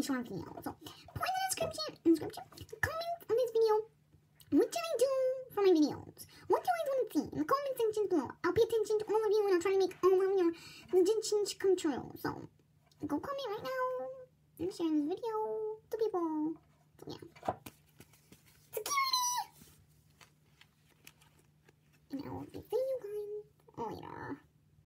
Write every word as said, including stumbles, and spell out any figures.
short video. So, put in the description, in the description, comment on this video. What should I do for my videos? What do I want to see in the comment section below? I'll pay attention to all of you and I'll try to make all of your intentions come true. So, go comment right now and share this video to people.